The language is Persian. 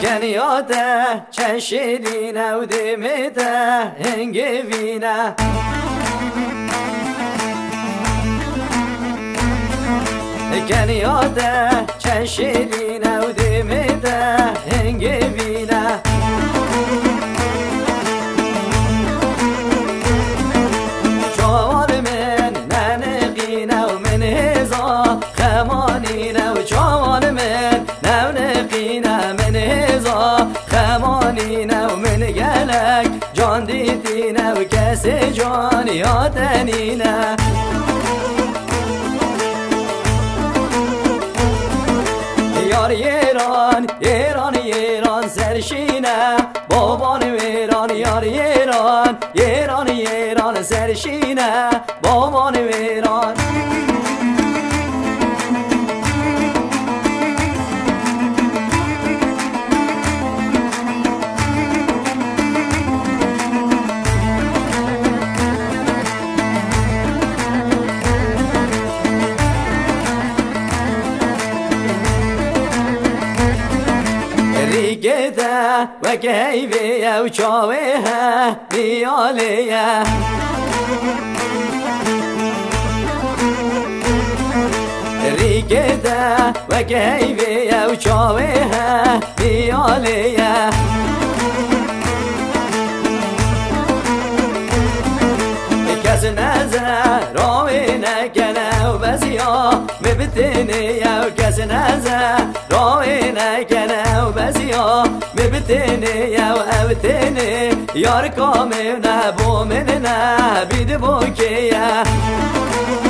كان ياده چشیرینه و دمده هنگوینه كان ياده چشیرینه و دمده هنگوینه جوان من ننقینه و من هزا خمانینه و جوان من ننقینه من هزا خمانینه و من گلک جان دیدینه و کس جان یادنینه یار ایران ایران ایران سرشینه بابان ایران یار ایران ایران ایران سرشینه بابان ایران ریگده و گیوه و چاوه بیالیه ریگده و گیوه و چاوه بیالیه کس نظر راوی نکنه و بزیا ببتنه و کس نظر راوی نکنه و بزیا ببتنه و اوتنه یار کامه نه بومنه نه بید بوکیه